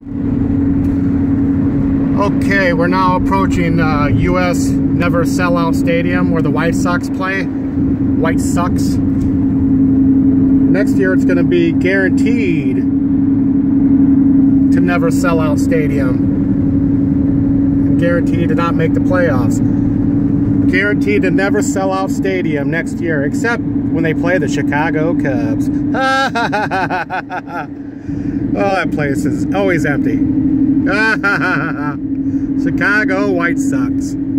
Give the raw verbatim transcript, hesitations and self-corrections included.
Okay, we're now approaching uh, U S Never Sellout Stadium where the White Sox play. White Sox. Next year it's going to be guaranteed to never sell out stadium. And guaranteed to not make the playoffs. Guaranteed to never sell out stadium next year, except when they play the Chicago Cubs. Oh, that place is always empty. Chicago White Sox.